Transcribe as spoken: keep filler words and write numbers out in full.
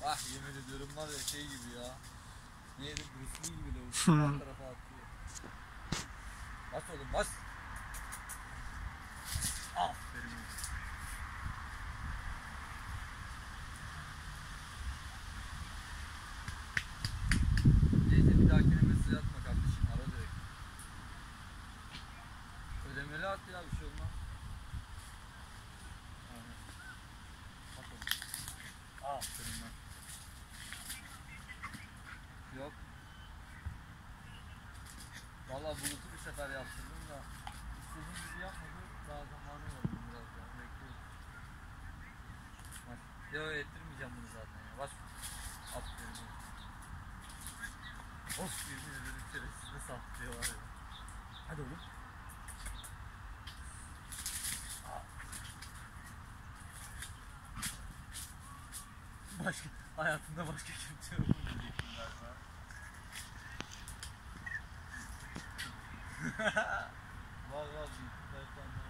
Ah yemin ediyorum var ya şey gibi ya. Neydi? Bruce Lee gibi lavuk. Her tarafa atıyor. Bas oğlum bas. Aferin oğlum. Neyse bir dahakine mesaj atma kardeşim. Ara direkt. Ödemeli at ya bir şey olmaz. Aynen. Bas oğlum. Aferin lan. Yok. Valla Bulut'u bir sefer yaptırdım da istediğim gibi yapmadı. Daha zamanı var biraz daha. Bekliyorum. Bak. Yo ettirmeyeceğim bunu zaten ya. Bas. Aferin. Of yemin ederim şerefsiz ne saplıyor var ya. Hadi oğlum. Başka, hayatında başka kimse yok mu diyecektim galiba. Var var bir iki tane.